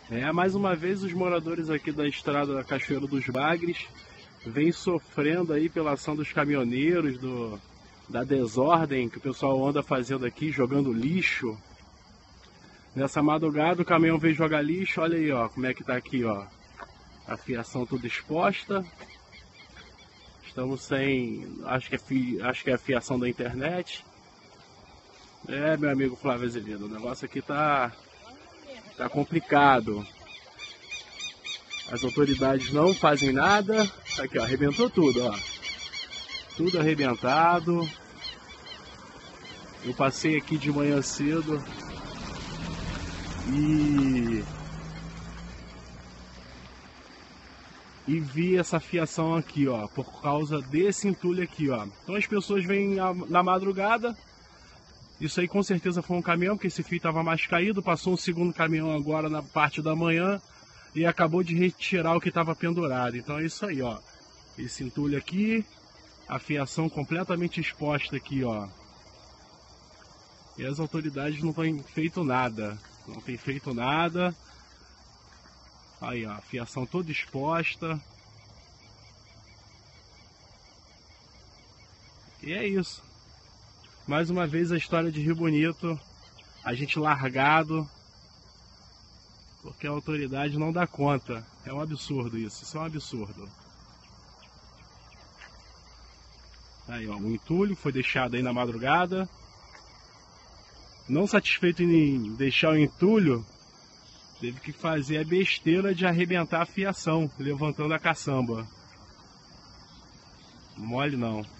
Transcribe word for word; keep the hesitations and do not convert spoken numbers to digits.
É, mais uma vez os moradores aqui da estrada da Cachoeira dos Bagres vêm sofrendo aí pela ação dos caminhoneiros, do, da desordem que o pessoal anda fazendo aqui, jogando lixo. Nessa madrugada o caminhão veio jogar lixo, olha aí, ó, como é que tá aqui, ó. A fiação toda exposta. Estamos sem, acho que é, fi, acho que é a fiação da internet. É, meu amigo Flávio Azevedo, o negócio aqui tá, tá complicado. As autoridades não fazem nada. Aqui, ó, arrebentou tudo, ó. Tudo arrebentado. Eu passei aqui de manhã cedo e e vi essa fiação aqui, ó, por causa desse entulho aqui, ó. Então as pessoas vêm na madrugada. Isso aí com certeza foi um caminhão, porque esse fio estava mais caído. Passou um segundo caminhão agora na parte da manhã e acabou de retirar o que estava pendurado. Então é isso aí, ó. Esse entulho aqui, a fiação completamente exposta aqui, ó. E as autoridades não têm feito nada. Não tem feito nada. Aí, ó, a fiação toda exposta. E é isso. Mais uma vez a história de Rio Bonito. A gente largado. Porque a autoridade não dá conta. É um absurdo isso. Isso é um absurdo. Aí, ó, o entulho foi deixado aí na madrugada. Não satisfeito em deixar o entulho, teve que fazer a besteira de arrebentar a fiação, levantando a caçamba. Mole não.